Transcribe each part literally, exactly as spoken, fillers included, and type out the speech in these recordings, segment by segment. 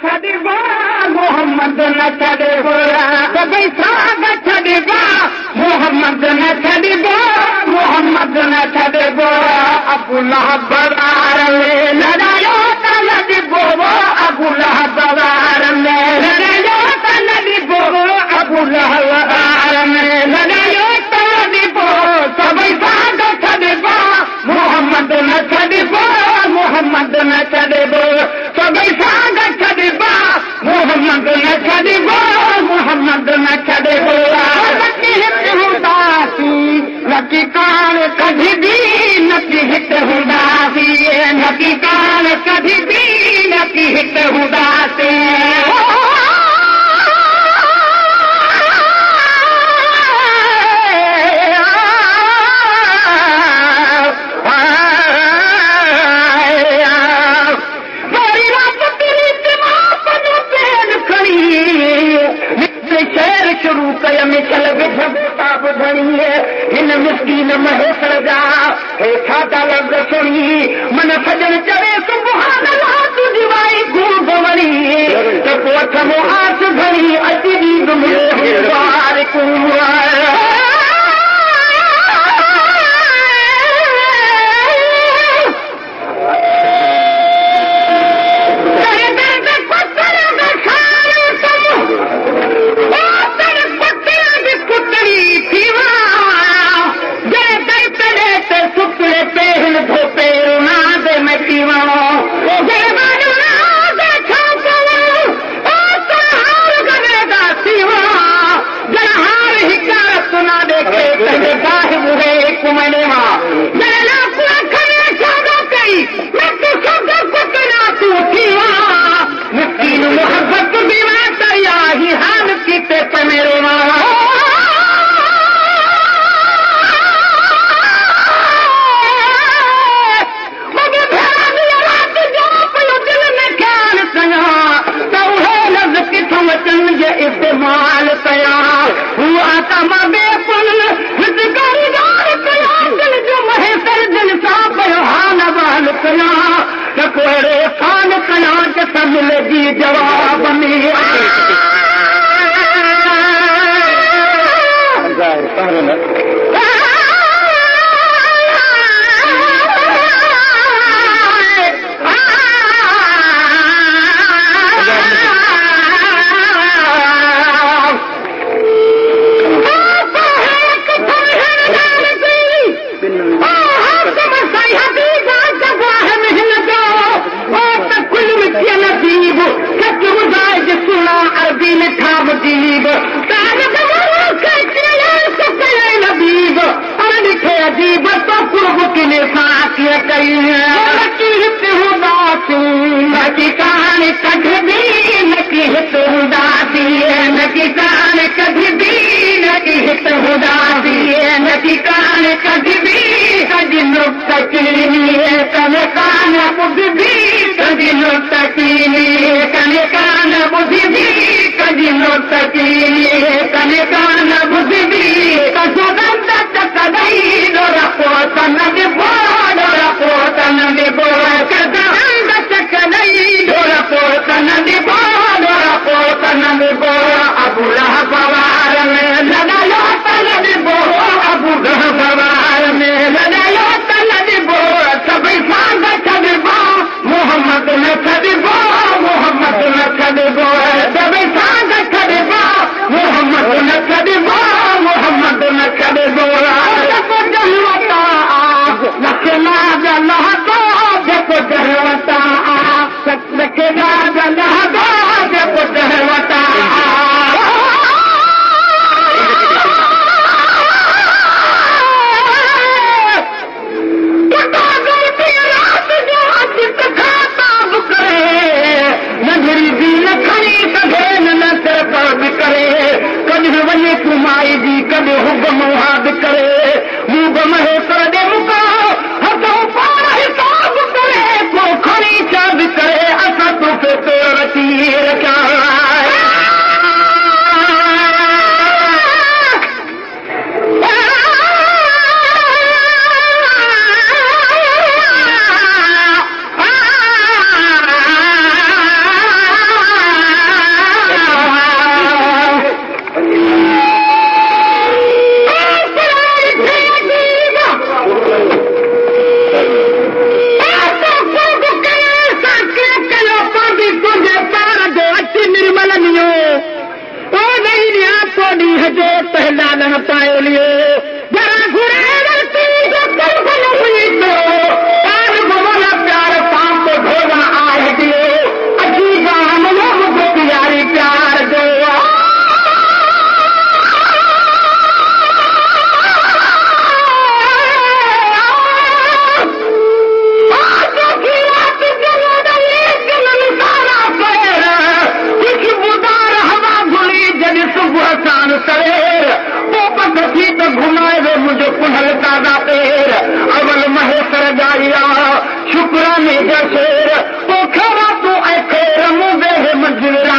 छॾिबा मोहम्मद न छॾिबो सभई साग छॾिबा मोहम्मद न छॾिबो मोहम्मद न छॾिबो अबू लहब वार में लड़ायो त न ॾिबो अबू लहब वार में लड़ायो त न ॾिबो अबू लहब वार में लड़ायो त न ॾिबो सभई साग छॾिबा मोहम्मद न छॾिबो मोहम्मद न छॾिबो सभई साग छॾिबा मोहम्मद न छॾिबो मोहम्मद न छॾिबो हूंदासीं नकी कान कॾहिं बि नकी हिते हूंदासीं नकी कान कॾहिं बि नकी हिते हूंदासीं शुरू कय में चल विझा ॿुधणी हिन मिसकीन महेसर जा हेठा था लफ़्ज़ सुणी मन सजण चवे सुभान अल्लाह तुंहिंजी वाई खूब वणी त पोइ अठ मुआस घणी अची ॾींद मिले बार इस्तेमाल कया हुआ तमा बेपुल जो महेसर दिल सां पियो हाल वाल कया त कोड़े साल कया त मिले जी जवाब में अजीब तो कुर्ब किले साथी कई नकी हित हूंदासीं नकी कान कॾहिं बि नकी हित हूंदासीं नकी कान कॾहिं बि नकी हित हूंदासीं नकी कान कॾहिं बि कॾहिं नुक़्त चीनी कने कान ॿुधबी कॾहिं नुक़्त चीनी कने कान ॿुधबी कॾहिं नुक़्त चीनी कने कान ॿुधबी कॾहिं कॾहिं डोरा पोत न ॾिबो डोरा पोत न शेर तो खरा तू ऐ खेर मुझे मंजिला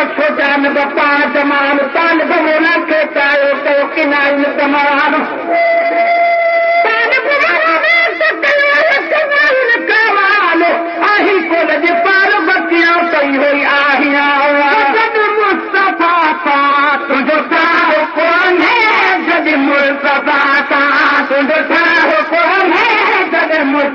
जमान ताल बमोला के चायो तो किनारे तमाम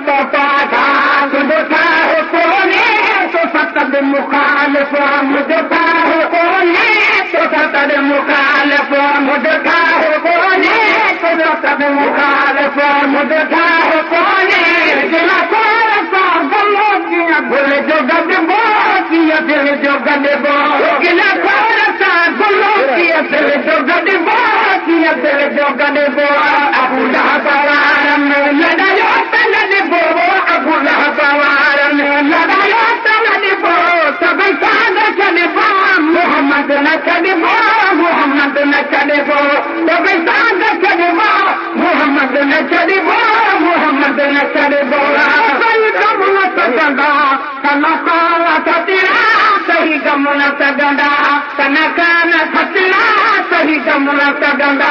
तो पाधा तुझे है कोने तो सतद मुखालिफ मुझे है कोने तो सतद मुखालिफ मुझे है कोने तो सतद मुखालिफ मुझे है कोने जिला कोरा सा गलो किया भूल जो गदबो किया दिल जो गदबो जिला कोरा सा गलो किया दिल जो गदबो किया दिल जो गदबो अबू लहब वार में लड़ायो तलबो अबू लहब वार में लड़ायो तलबो सब साद चलबो मोहम्मद न चलबो मोहम्मद न चलबो सब साद चलबो मोहम्मद न चलबो मोहम्मद न चलबो सही गम न सगंदा तना काला सतिरा सही गम न सगंदा तना काला सतिरा सही गम न सगंदा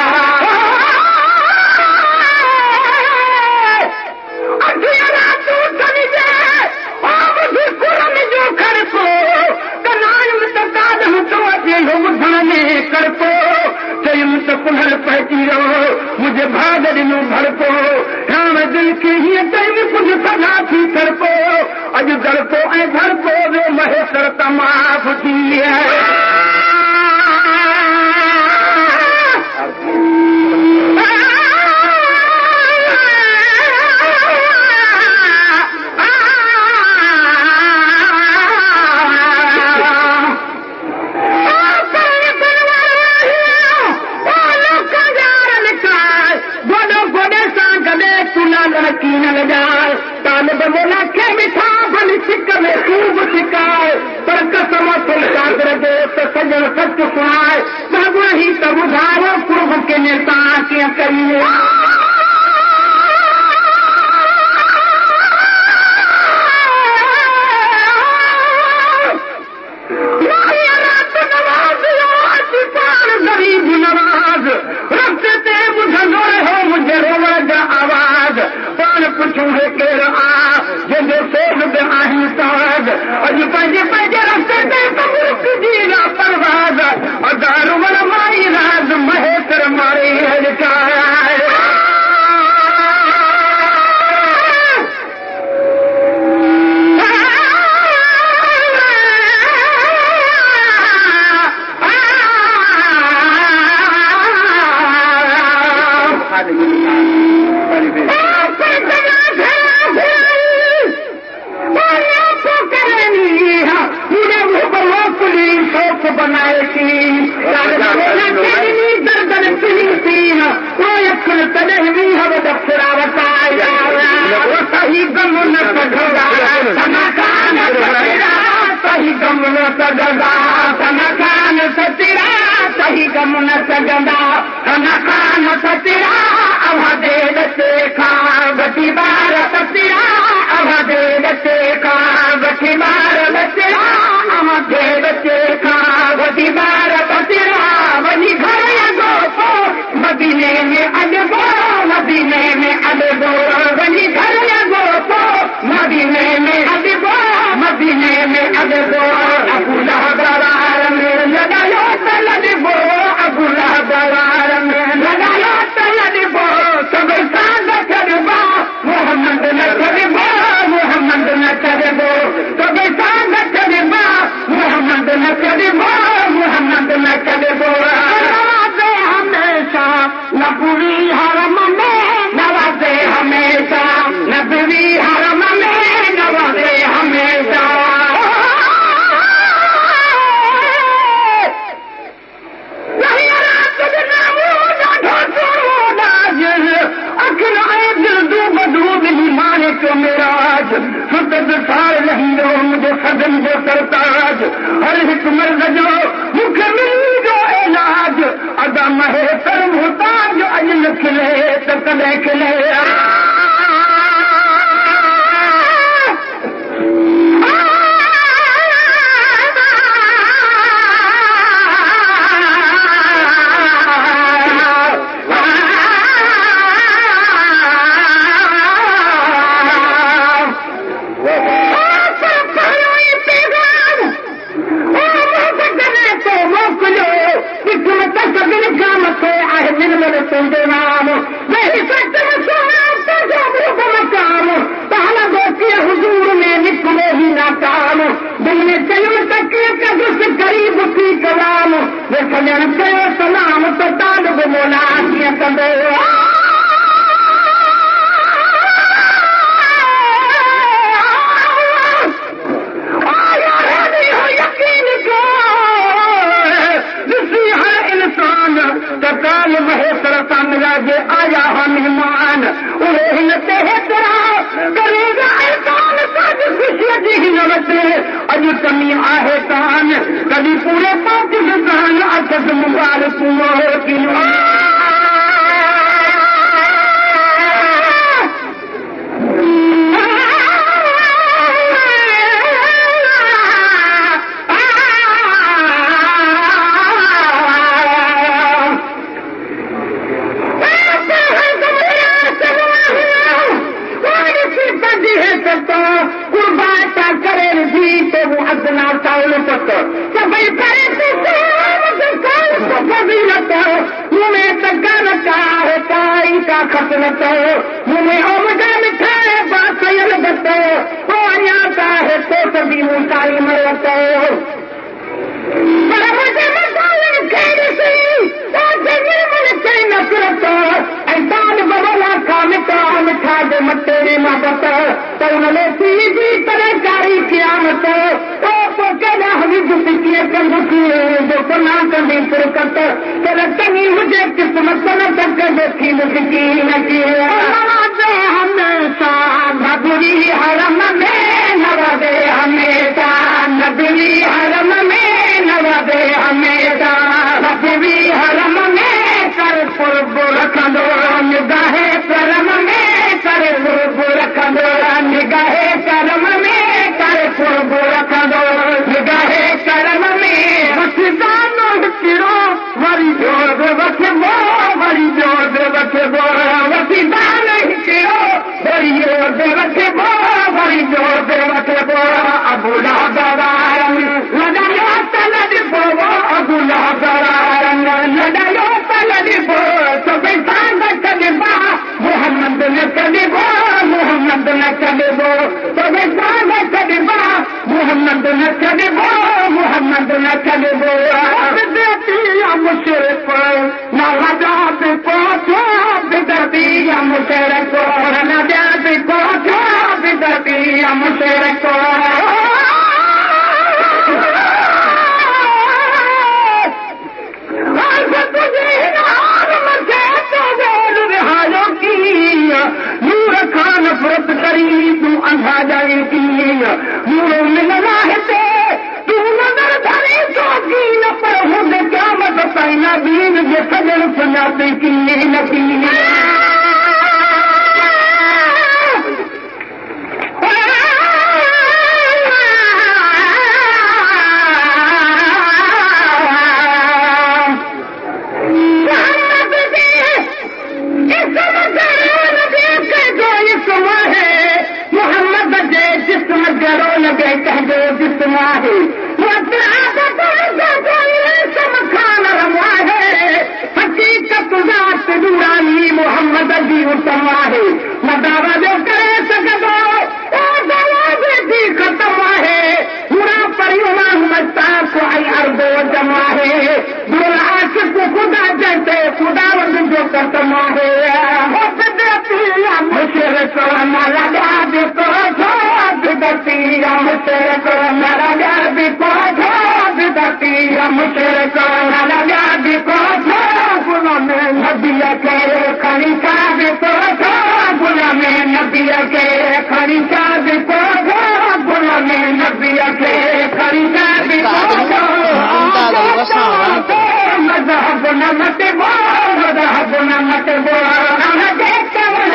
अखियां तू चली जा आप भी कुरान जो कर को कनान में तो काद हम तो अजे हम धने कर को चयम तो पुनर पहचियो मुझे भाग दिनो भर को हम दिल के ही टाइम कुछ सदा थी कर को अज दर को ए घर को वे महेश्वर तमाफ थी है तालिब बोला के मिठा बन सिक में खूब सिकाए पर कसम सुल्तान दे तो सजन सच सुनाए सब ही तब उधारो कुर्ब के नेता क्या करिए गरीब नवाज रखते बुझंदो हो मुझे रोवण जा आवाज पान पुछूं है के रहा जंहिंजो सोन बि आहीं साज अॼु पंहिंजे पंहिंजे रस्ते ते कबूल जी ना परवाज़ अदार वल माई राज महेश्वर मारे हलकाया बनाए थी दर्दन पिनी थी कोई अखर तॾहिं बि हव दफ़्तरा वटाया सही गम न सघंदा सनाकान सतिरा सही गम न सघंदा सनाकान सतिरा सही गम न सघंदा सनाकान सतिरा अवां दे रस्ते खां वठी ॿार सतिरा अवां दे रस्ते खां वठी ॿार बतिरा अवां दे रस्ते खां वठी ॿार बतिरा वञी घर अॻो पोइ मदीने में अॾबो मदीने में अॾबो वञी घर अॻो पोइ मदीने में अॾबो मदीने में अॾबो अबू लहब वार में लॻायो त लॾबो अबू लहब वार में लॻायो त लॾबो सभई साद छॾबो मोहम्मद न छॾबो मोहम्मद न छॾबो सभई साद छॾबो मोहम्मद न छॾबो मोहम्मद न छॾबो नवाज़े हमेशा नबवी हरम में नवाज़े हमेशा नबवी हरम में नवाज़े हमेशा मेराज सतत साल नहीं रो मुझे सदन जो सरताज हर हिक मर्द जो मूंखे मिली जो इलाज अदा महे कर मुहताज अॼु न खिले त कॾहिं खिले नाम छॾण कयो सलाम त तालिब मोला कीअं कंदो काल महेश्वर साम्राज्य आया हा मेहमान उहे हिन ते हेतिरा करेगा इंसान सॼ ख़ुशीअ जी हिन वटि अॼु कमी आहे कान कॾहिं पूरे पाकिस्तान अथसि मुबारकूं किलो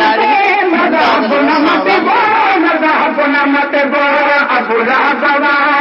Abdullah Baba